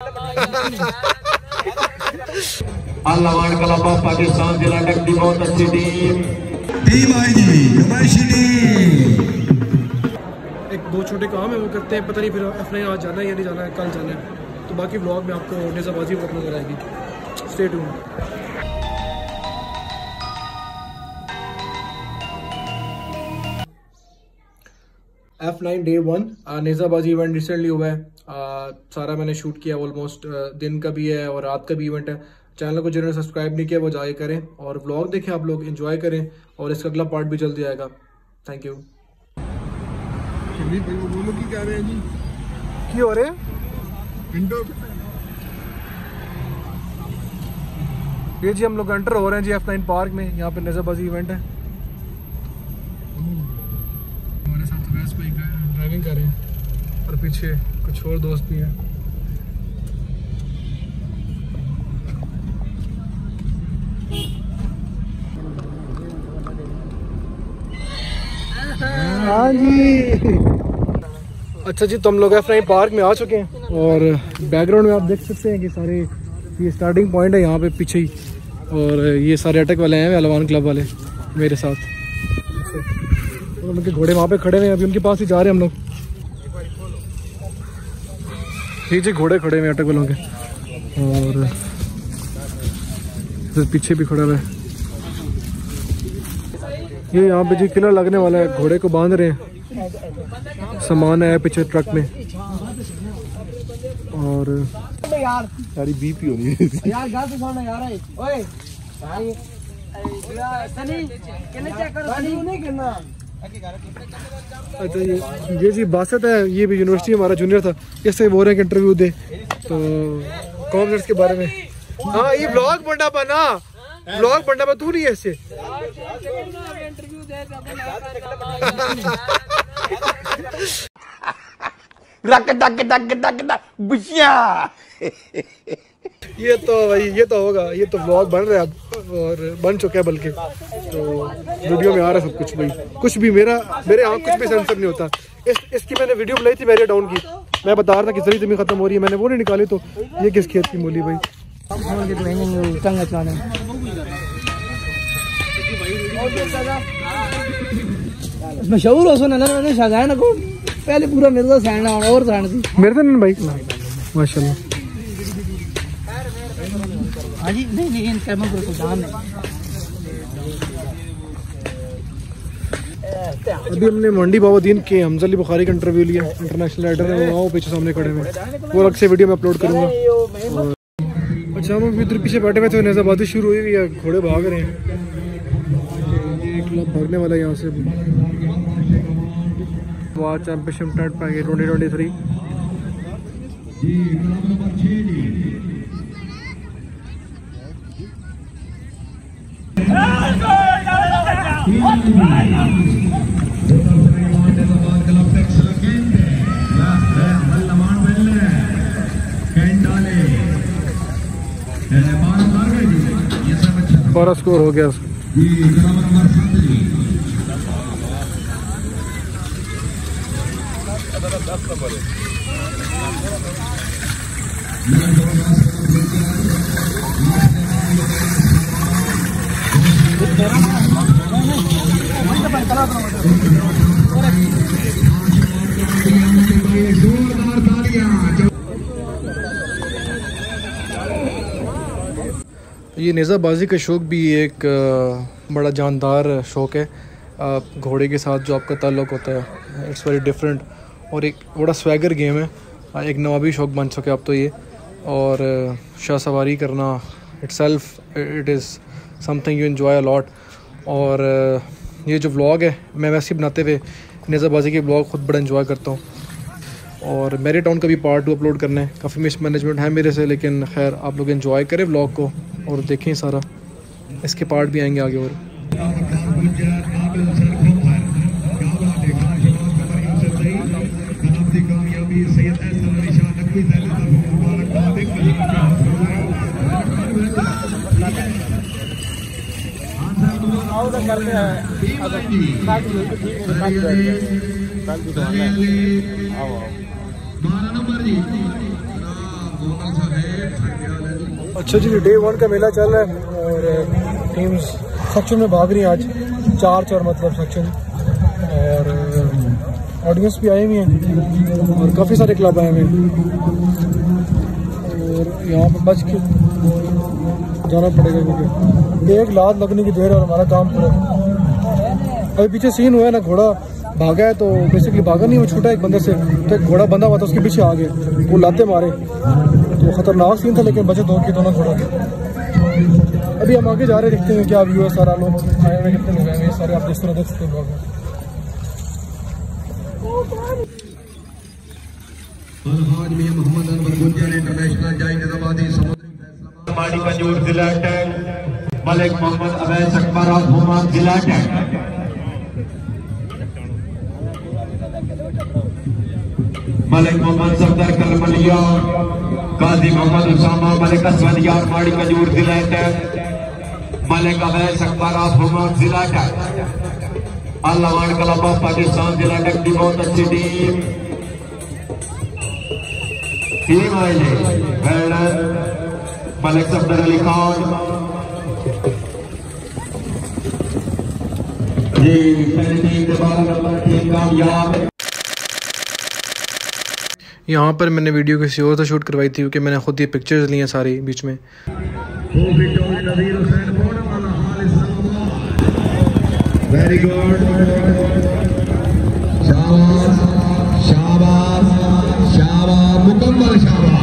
Allah club of Pakistan जिला डकटी बहुत अच्छी टीम आएगी नुमाइशी टीम। एक दो छोटे काम है वो करते हैं, पता नहीं फिर F9 आज जाना है या नहीं जाना है, कल जाना है। तो बाकी व्लॉग में आपको नेज़ाबाजी वक्त नजर आएगी। Stay tuned. F9 डे 1 नेज़ाबाजी इवेंट रिसेंटली हुआ है। सारा मैंने शूट किया, ऑलमोस्ट दिन का भी है और रात का भी इवेंट है। चैनल को जिन्होंने सब्सक्राइब नहीं किया वो जाके करें और व्लॉग देखें, आप लोग एंजॉय करें और इसका अगला पार्ट भी जल्दी आएगा। Thank you. क्या रहे हैं जी? की हो रहे हैं? ये जी हम लोग एंटर हो रहे हैं जी F9 पार्क में। यहाँ पे नेज़ाबाजी इवेंट है। हमारे साथ वैस भाई ड्राइविंग कर रहे हैं और पीछे कुछ और दोस्त भी हैं। हाँ जी। अच्छा जी, तो हम लोग F9 पार्क में आ चुके हैं और बैकग्राउंड में आप देख सकते हैं कि सारे ये स्टार्टिंग पॉइंट है यहाँ पे पीछे ही, और ये सारे अटक वाले हैं अलवान क्लब वाले मेरे साथ। और उनके घोड़े वहाँ पे खड़े हुए हैं, अभी उनके पास ही जा रहे हैं हम लोग। पीछे घोड़े खड़े हुए अटक वालों के और फिर पीछे भी खड़ा हुआ है। ये यहाँ पे जी किलर लगने वाला है, घोड़े को बांध रहे हैं, सामान है पीछे ट्रक में। और सारी बीपी होनी है यार, गाल से छोड़ना यार। ओए सनी कितने चेक करो, सनी नहीं करना। अच्छा ये जी बासत है, ये भी यूनिवर्सिटी हमारा जूनियर था, इससे बोल रहे हैं कि इंटरव्यू दे तो कॉमर्स के बारे में। हाँ ये ब्लॉग बनना बना, ब्लॉग बनना बना, तू नहीं है इससे। ये तो भाई ये तो होगा, ये तो व्लॉग बन रहा है अब और बन चुका है, बल्कि तो वीडियो में आ रहा है सब कुछ। भाई कुछ भी मेरे यहाँ कुछ भी सेंसर नहीं होता। इसकी मैंने वीडियो बनाई थी वेरिया डाउन की, मैं बता रहा था कि जरी जमीन खत्म हो रही है, मैंने वो नहीं निकाली। तो ये किस खेत की मूली भाई? मशहूर हो सुना ना शाजाए ना को पहले पूरा मिर्जा सैना और सैन थी मिर्जा ने भाई माशाल्लाह। हाँ जी नहीं इन कैमल को सुल्तान है। अभी हमने मंडी बाबूद्दीन के हमजा अली बुखारी का इंटरव्यू लिया, इंटरनेशनल राइडर है वो पीछे सामने खड़े हुए, वो अलग से वीडियो में अपलोड करूंगा। अच्छा हम अभी इधर पीछे बैठे हुए थे, नेज़ाबाजी शुरू हुई है, घोड़े भाग रहे हैं। ये क्लब भागने वाला है यहाँ से। वाच चैंपियनशिप टर्ट पाएंगे 2023। और स्कोर हो गया। ये नेज़ाबाजी का शौक़ भी एक बड़ा जानदार शौक़ है। घोड़े के साथ जो आपका ताल्लुक़ होता है इट्स वेरी डिफरेंट और एक बड़ा स्वैगर गेम है, एक नवाबी शौक़ बन चुके अब तो ये। और शाह सवारी करना itself it is something you enjoy a lot. और ये जो व्लॉग है मैं वैसे ही बनाते हुए नेज़ाबाजी के व्लॉग ख़ुद बड़ा एंजॉय करता हूँ। और मेरे टाउन का भी पार्ट 2 अपलोड करना है, काफ़ी मिस मैनेजमेंट है मेरे से, लेकिन खैर आप लोग एंजॉय करें व्लॉग को और देखें सारा, इसके पार्ट भी आएंगे आगे। और अच्छा जी, डे 1 का मेला चल रहा है और टीम्स सेक्शन में भाग रही हैं आज, 4 मतलब सेक्शन, और ऑडियंस भी आए हुए हैं और काफ़ी सारे क्लब आए हुए हैं और यहाँ पर बच के जाना पड़ेगा क्योंकि एक लात लगने की देर है और हमारा काम पूरा। अभी पीछे सीन हुआ है ना, घोड़ा भागा है, तो बेसिकली भागा नहीं, वो छूटा एक बंदे से, तो एक घोड़ा बंधा हुआ था उसके पीछे आ गया, वो लाते मारे, तो खतरनाक सीन था, लेकिन बचे दो की दोनों घोड़ा। अभी हम आगे जा रहे, देखते हैं क्या व्यू है, सारा लोग आए हुए, कितने लोग आए हुए सारे, आप जिस तरह देख सकते हैं लोग। माड़ी कंजूर जिला अटैक, मलिक मोहम्मद अवैस अकबर ऑफ हुमा जिला अटैक, मलिक मोहम्मद सफदर कलमलिया, गाजी मोहम्मद उसामा, मलिक असवदियार माड़ी कंजूर जिला अटैक, मलिक अवैस अकबर ऑफ हुमा जिला अटैक, अल्लावान क्लब ऑफ पाकिस्तान जिला अटैक की बहुत अच्छी टीम आई है। मलिक सफदर अली खान जी, पहली टीम के 12 नंबर टीम कामयाब। यहाँ पर मैंने वीडियो किसी और से शूट करवाई थी क्योंकि मैंने खुद ये पिक्चर्स ली हैं सारी बीच में। वेरी गुड, शाबाश शाबाश शाबाश, मुकम्मल शाबाश।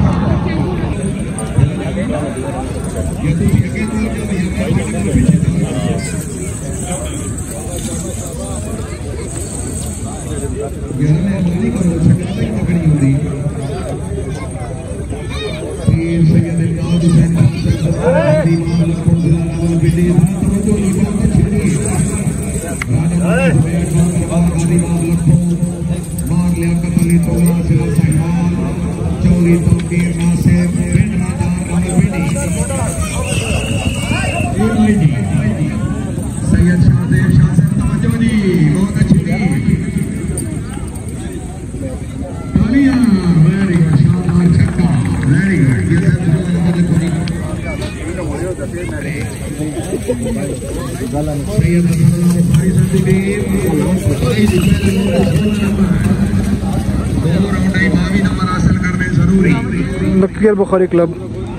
लकीर बुखारी क्लब।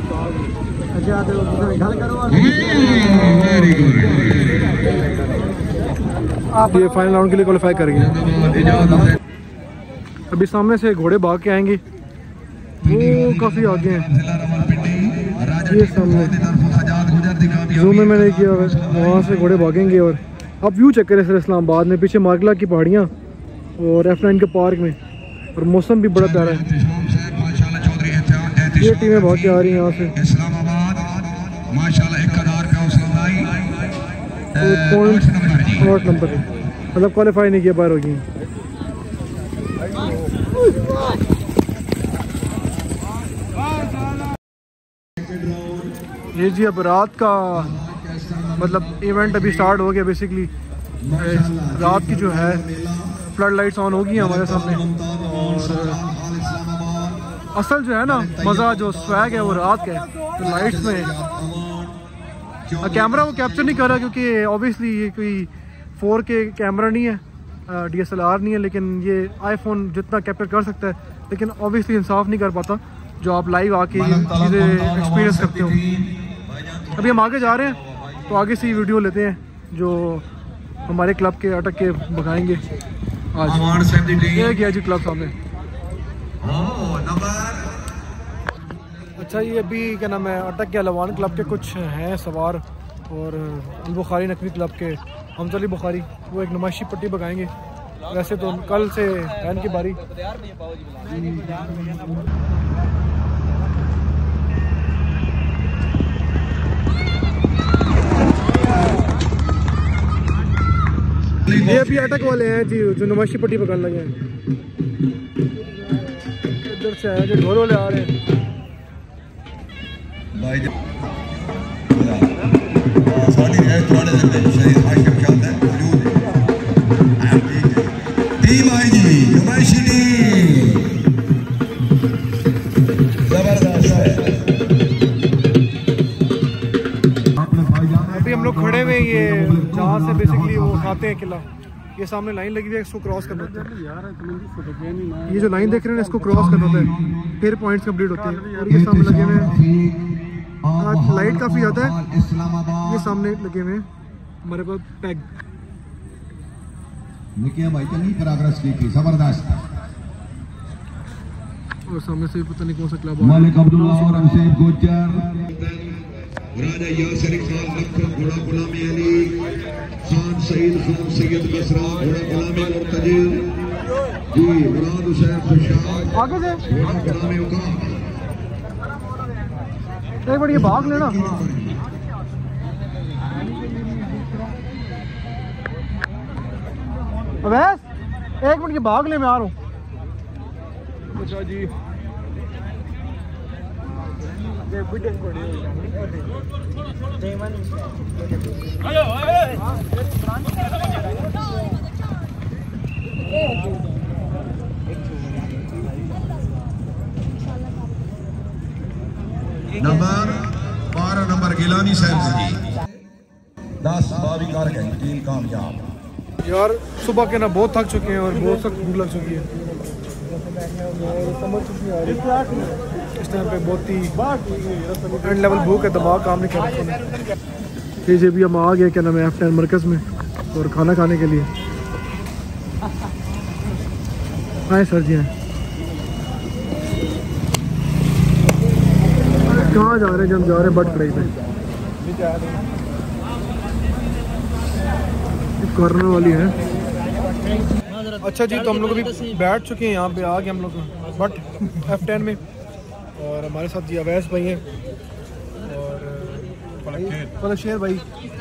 आप ये फाइनल राउंड के लिए क्वालिफाई कर गए। अभी सामने से घोड़े भाग के आएंगे, वो काफ़ी आगे हैं, ये सामने जूम में मैंने किया, वहाँ से घोड़े भागेंगे। और आप व्यू चेक करें सर, इस्लामाबाद में पीछे मार्गला की पहाड़ियाँ और F9 के पार्क में, और मौसम भी बड़ा प्यारा है। ये टीमें बहुत आ रही हैं यहाँ से, तो 8 नंबर है, मतलब क्वालिफाई नहीं किया, बाहर हो गई। ये जी अब रात का मतलब इवेंट अभी स्टार्ट हो गया। बेसिकली रात की जो है फ्लड लाइट्स ऑन हो गई हैं हमारे सामने, और असल जो है ना मज़ा, जो स्वैग है वो रात का है, तो लाइट्स में कैमरा वो कैप्चर नहीं कर रहा क्योंकि ऑब्वियसली ये कोई 4K कैमरा नहीं है, DSLR नहीं है, लेकिन ये आईफोन जितना कैप्चर कर सकता है, लेकिन ऑब्वियसली इंसाफ नहीं कर पाता जो आप लाइव आके ये चीज़ें एक्सपीरियंस करते हो। अभी हम आगे जा रहे हैं, तो आगे से ही वीडियो लेते हैं जो हमारे क्लब के अटक के भगाएंगे आज। ये गया जी क्लब सामने। अच्छा, ये अभी क्या नाम है, अटक के अल्लावान क्लब के कुछ हैं सवार, और बुखारी नकवी क्लब के हमजा अली बुखारी, वो एक नुमाइशी पट्टी भगाएंगे। वैसे तो कल से है इनकी बारी। ये अभी अटक वाले हैं जी जो नुमाइशी पट्टी पकड़ने लगे हैं। इधर से आए जो ढोल वाले आ रहे हैं। टीम आई जी नुमाइशी टीम जबरदस्त। ये जहाँ से बेसिकली वो खाते हैं किला, ये सामने लाइन लगी हुई है, इसको क्रॉस करना होता है। ये जो लाइन देख रहे हैं इसको क्रॉस करना होता है, फिर पॉइंट्स कंप्लीट होते हैं। और ये सामने लगे हुए हैं, लाइट काफ़ी ज़्यादा है, ये सामने लगे हुए हैं हमारे पास टैग। देखिए भाई चंगी प्रोग्रेस की थी, जबरदस्त। और सामने से पता नहीं कौन सा क्लब मालिक अब्दुल्ला और हमसे गुजर, राजा यासिर खान नक्खल घोड़ा गुलामी अली खान सईद खान सैयद कसरा घोड़ा गुलामी मुर्तजिल जी मुराद हुसैन खुशाद आगे से घोड़ा गुलामी उका। एक बार ये भाग लेना। अवैस एक मिनट ये भाग ले, मैं आ रहा हूँ। अच्छा जी नंबर 12 नंबर गिलानी साहब जी 10 बावी कर गए, टीम कामयाब। यार सुबह के ना बहुत थक चुके हैं और बहुत सख्त भूख लग चुकी है। इस टाइम पे बहुत ही एंड लेवल भूख है, दिमाग काम नहीं कर रहा। जी अभी हम आ गए क्या नाम है F10 मरकज़ में और खाना खाने के लिए। आए सर जी, कहाँ जा रहे हैं? हम जा रहे हैं बट कड़ाई पे, कॉर्नर वाली है। अच्छा जी, तो हम लोग अभी बैठ चुके हैं यहाँ पे, आ गए हम लोग बट F10 में। और हमारे साथ जी अवैस भाई हैं और शेर भाई,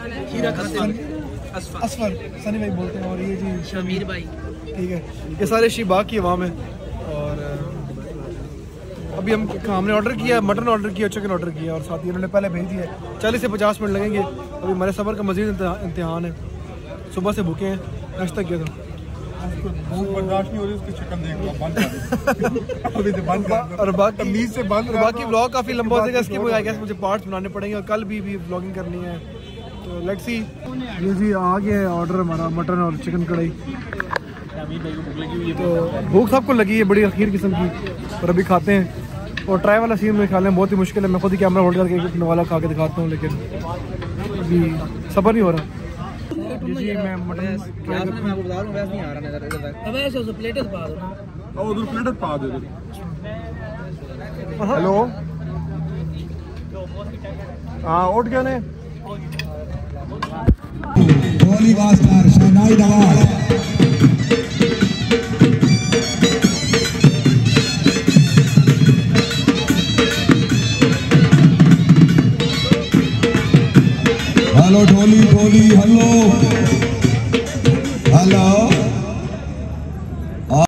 असफर सनी भाई बोलते हैं, और ये जी शमीर भाई। ठीक है, ये सारे शीबाग की आवाम है। और अभी हमने ऑर्डर किया, मटन ऑर्डर किया, चिकन ऑर्डर किया, और साथ ही उन्होंने पहले भेज दिया। 40 से 50 मिनट लगेंगे। अभी हमारे सफ़र का मज़ीद इम्तिहान है, सुबह से भूखे हैं, नाश्ता किया था। बर्दाश्त नहीं हो रही उसकी चिकन देख लो, बंद कर अभी तो बंद कर और बाकी तमीज से बंद कर। बाकी व्लॉग काफ़ी लंबा हो जाएगा, इसके आई गेस मुझे पार्ट्स बनाने पड़ेंगे और कल भी व्लॉगिंग करनी है, तो लेट्स सी। ये जी आ गया है ऑर्डर हमारा, मटन और चिकन कढ़ाई। तो भूख सबको लगी है बड़ी अखीर किस्म की, और अभी खाते हैं। और ट्राई वाला सीन में खा लें बहुत ही मुश्किल है, मैं खुद ही कैमरा होल्ड करके एक वाला खा के दिखाता हूँ, लेकिन अभी सब्र नहीं हो रहा। जी मैं मटन हेलो हाँ उठ गए ने टोली वास्तार शहनाई नवाज हेलो ढोली ढोली हेलो हेलो